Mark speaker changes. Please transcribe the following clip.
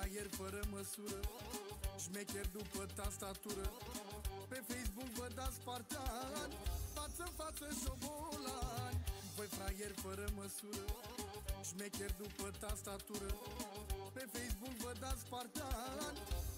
Speaker 1: fraier fără măsură, șmecher după tastatură. Pe Facebook vă dați spartani, față-n-față șobolani. Voi fraier fără măsură, șmecher după tastatură. Pe Facebook vă dați spartani,